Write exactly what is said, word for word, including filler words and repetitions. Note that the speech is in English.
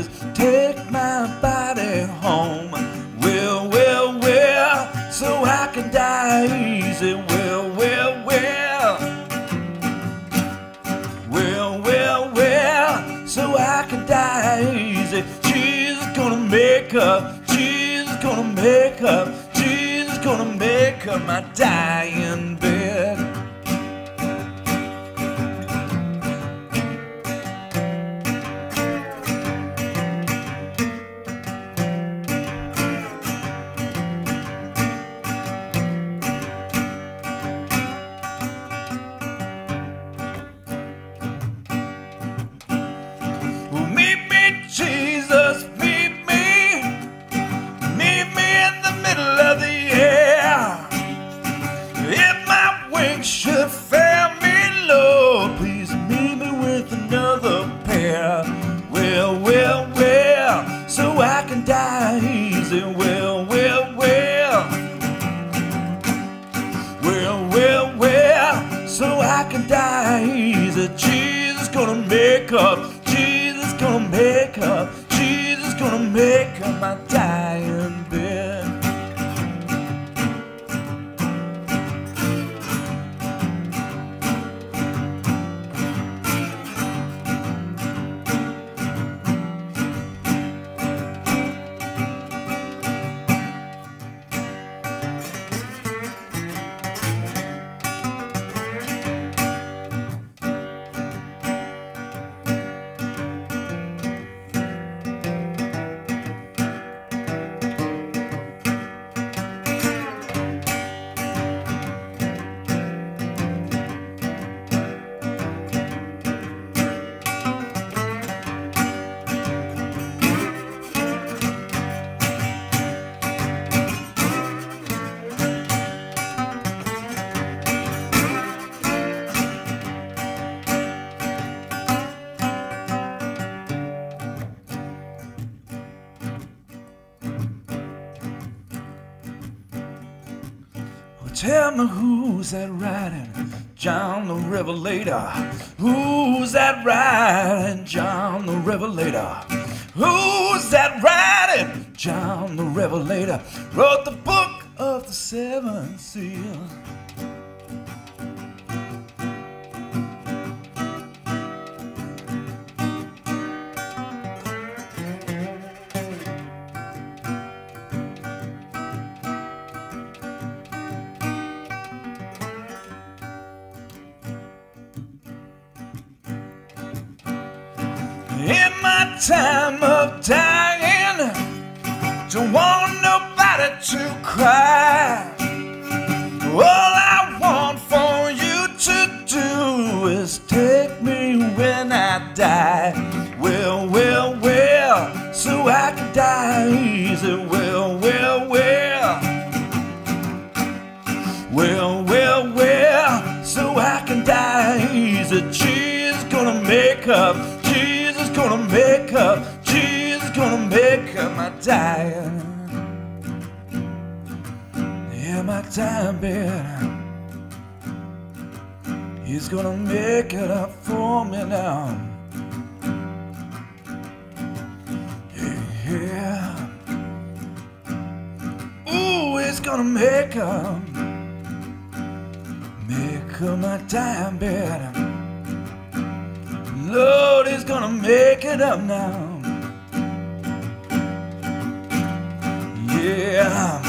Jesus, take my body home. Well, well, well, so I can die easy. Well, well, well. Well, well, well, so I can die easy. Jesus gonna make up, Jesus gonna make up, Jesus gonna make up my dying bed. Jesus, meet me, meet me in the middle of the air. If my wings should fail me, Lord, please meet me with another pair. Well, well, well, so I can die easy. Well, well, well. Well, well, well, so I can die easy. Jesus gonna make up, Jesus gonna make up, Jesus gonna make up my dying bed. Tell me who's that riding John the Revelator? Who's that riding John the Revelator? Who's that riding John the Revelator? Wrote the book of the seven seals. In my time of dying, don't want nobody to cry. All I want for you to do is take me when I die. Well, well, well, so I can die easy. Well, well, well. Well, well, well, so I can die easy. Jesus gonna make up, Jesus gonna make up, Jesus gonna make up my dying. Yeah, my dying bed. He's gonna make it up for me now. Yeah. Ooh, he's gonna make up, make up my dying bed. Lord is gonna make it up now. Yeah.